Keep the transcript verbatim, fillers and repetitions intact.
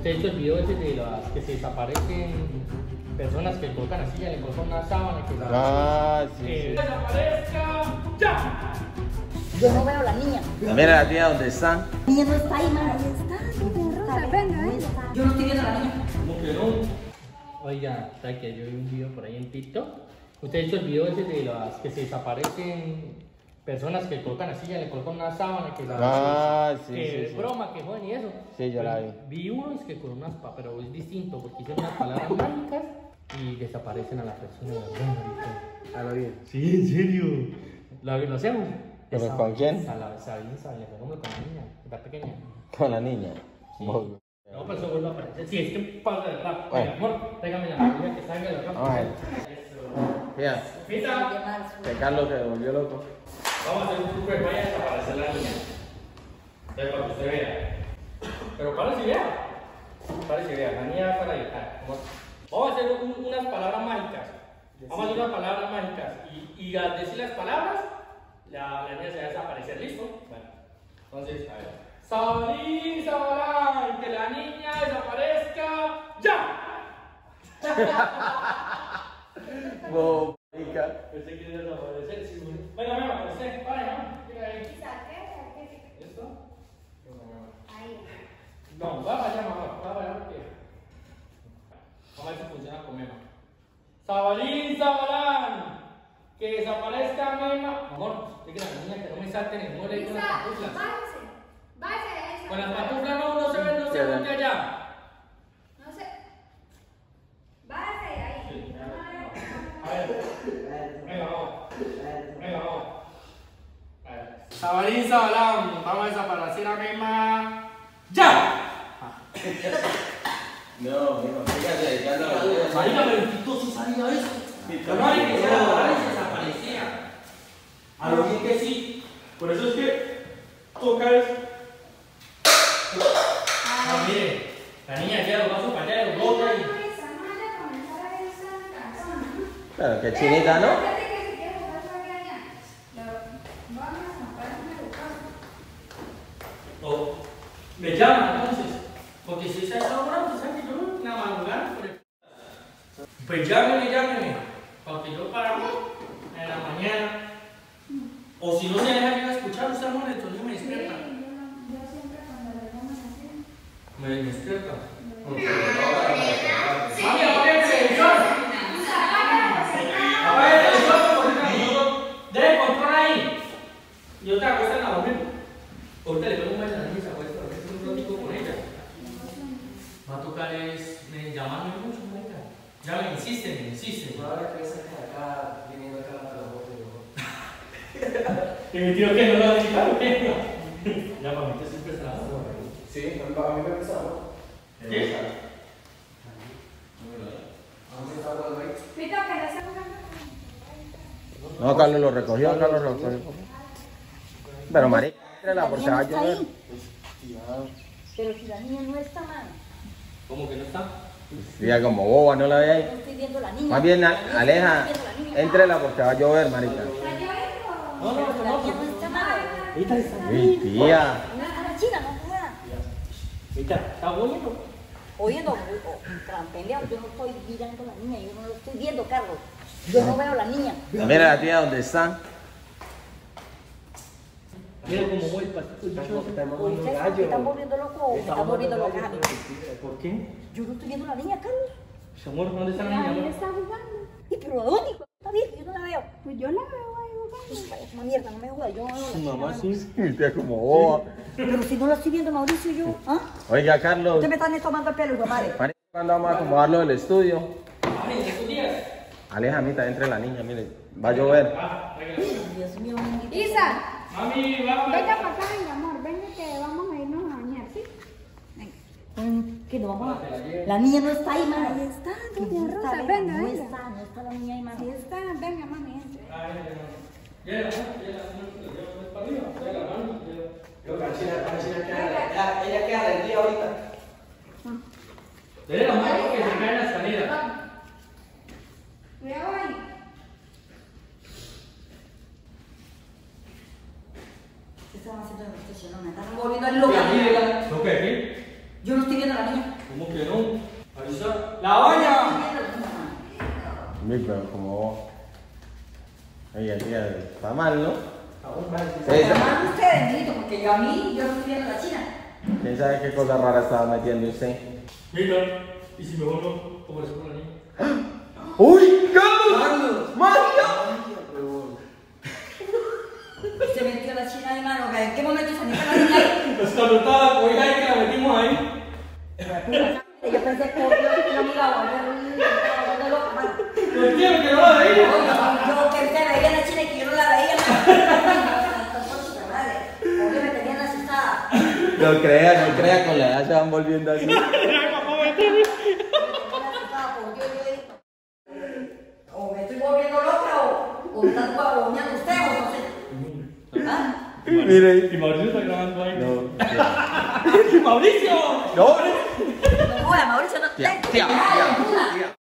Usted ha hecho el video ese de las que se desaparecen personas que colocan así, ya le colocan una sábana que la... Ah, sí, que sí. desaparezca ya. Yo no veo a la niña. Mira la tía dónde está. La niña no está ahí, man. Ahí está, doña Rosa, venga, venga. Yo no estoy viendo a la niña. ¿Cómo que no? Oiga, ¿sabe que yo vi un video por ahí en TikTok? Usted ha hecho el video ese de las que se desaparecen personas que colocan así, ya le colocan una sábana que la... Ah, sí, que sí, sí. broma, que joden y eso. Sí, yo la vi. Vi uno es que con unas pa, pero es distinto porque hicieron unas palabras mágicas y desaparecen a la persona. A lo bien. Sí, en serio. ¿Lo, lo hacemos? ¿Pero Esa- con quién? A la Sabina, Sabina, con la niña, que está pequeña. Con la niña. Sí. Vos- No, pero eso vuelve a aparecer. Sí, es que pasa de rap. Bueno. Oiga, amor, tráigame la niña que salga de rap. Vamos a ver. Mira, Mira, que Carlos se volvió loco. vamos a hacer un truco de vaya a desaparecer la niña. Entonces, para que usted vea. Pero para si vea. Para si vea, la niña va para ahí. Ah, Vamos vamos a hacer un- unas palabras mágicas. Vamos a hacer unas palabras mágicas. Y, y al decir las palabras, la, la niña se va a desaparecer. ¿Listo? Bueno. Entonces, a ver. Sabalín, Sabalán, que la niña desaparezca ya. Bobica. Usted quiere desaparecer, sí, bueno. Venga, venga, usted, para, ¿no? Mira ahí. ¿Listo? No, va para allá, mamá, va para allá porque... Vamos a ver si funciona con Mema. Sabalín, Sabalán, que desaparezca Mema. Amor, dígale a la niña que no me salten en no le con las pantuflas. Con las pantuflas no, no se ve, no se ve de allá. A ver, venga, vamos. Venga, vamos. A ver. Sabalín, Sabalán, vamos a desaparecer a Mema. ¡Ya! No, mijo, fíjate, ya no. Marica, pero el Tito sí sabía eso. No hay que se desaparecía. A lo bien que sí. Por eso es que toca eso. Ah, mire, la niña ya lo va a su para allá, lo bota y... Claro, que chinita, ¿no? O me llama entonces. Porque si está esa hora, pues sabe que yo una madrugada por el... Pues llámeme, llámeme. Para que yo paramos en la mañana. O si no se deja llegar a escuchar, usted amor, entonces me despierta. Me despierta. Mami, apague el televisor. Apague el televisor, porque debe control ahí. Y yo te acuesto en la dormir. Ahorita le pongo un beso a la niña, se acuesta, porque es un ratito con ella. Va a tocar es me llamarme mucho, marica. Ya me insisten, me insisten. Ahora que esa de acá, viniendo acá a la boca Y mi tío que no lo ha dicho, ¿qué? Ya para mí te siempre está dando. Sí, a mí me empezó. ¿Qué? No, Carlos lo recogió, Carlos lo recogió. Pero marica, la porque va a llover. Pero si la niña no está, man. ¿Cómo que no está? Diga como boba, no la ve No ahí. estoy viendo a la niña. Más bien, La niña, aleja, no estoy viendo a la niña. éntrela porque va a llover, marica. No, no, La no, niña no está, man. Ahorita está. Uy, tía. No está la china, no juega. Ahorita está bonito. Oyendo, o trampeleado, yo no estoy mirando a la niña, yo no lo estoy viendo, Carlos. Yo no veo a la niña. Mira la tía dónde está. Mira cómo voy pasito dichoso. Oye, ¿me están volviendo loco o me están volviendo loca a mí? ¿Por qué? Yo no estoy viendo a la niña, Carlos. Pues, amor, ¿dónde está la La niña? niña amor? está jugando. ¿Y pero a dónde? hijo? Está bien, yo no la veo. Pues yo la veo ahí jugando. Pues vaya, es una mierda, no me jodas, yo no veo a la Su niña, mamá mano. sí. Uy, tía, como boba. Pero si no la estoy viendo, Mauricio, yo, ¿ah? Oiga, Carlos. Usted me está tomando el pelo, hijo de madre. Marica, ¿cuándo vamos a acomodarlo del estudio? Mami, ¿en estos días? Aleja, amita, entre la niña, mire. Va a llover. Ah, venga. Dios mío, bendito. Isa, Mami, vamos. venga para acá, mi amor. Venga que vamos a irnos a bañar, ¿sí? Venga. Mm, Que no vamos a... La niña no está ahí, mano. Ahí está, No doña está, Rosa, venga, venga, no venga. está, no está la niña ahí, mano. Ahí está, venga, mami, entre. Ah, venga, venga. Llega, llega, llega, para arriba. Llega, mami. Yo, Canchina, Canchina, queda, ella queda del día ahorita. Dele la mano que se cae en la escalera. Cuidado ahí. ¿Qué estaban haciendo en la estación? Me están volviendo el loco. ¿Lo que aquí? Yo no estoy viendo a la niña. ¿Cómo que no? Ahí está. ¡La baña! Mi, pero como... Oye, tía, está mal, ¿no? Sí, Se llaman ustedes, niñito, porque yo a mí, yo no estoy viendo a la china. ¿Quién sabe qué cosa rara estaba metiendo usted? Mira, ¿y si mejor no tomarse con la niña? ¡Uy, Carlos! ¡Magia! Se metió la china de mano, ¿en qué momento se metió la niña ahí? Pues cuando estaba con ella y que la metimos ahí. Yo pensé que yo no me iba a volver de loca, mano. ¿Por qué? Porque no la veía. Yo que usted veía la china y que yo no la veía, porque me tenían asustada. No crea, no crea, con la edad se van volviendo así. O me estoy volviendo loca o, o están guaboneando usted o no sé. ¿Ah? Mire. Y Mauricio está grabando ahí. No. ¡Mauricio! No. No, Mauricio, no. Tía, tía, ¡Ay, tía, tía.